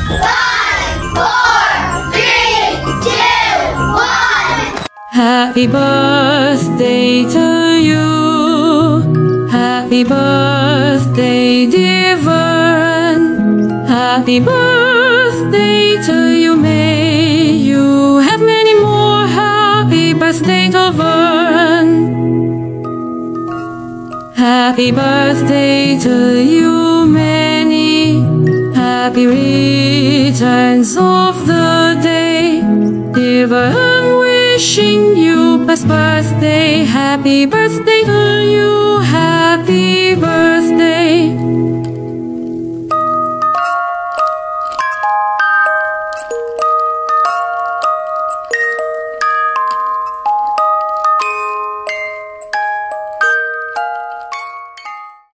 5, 4, 3, 2, 1. Happy birthday to you. Happy birthday, dear Varun. Happy birthday to you. May you have many more happy birthdays to Varun. Happy birthday to you, many happy returns of the day. Dear Varun, wishing you best birthday. Happy birthday to you, happy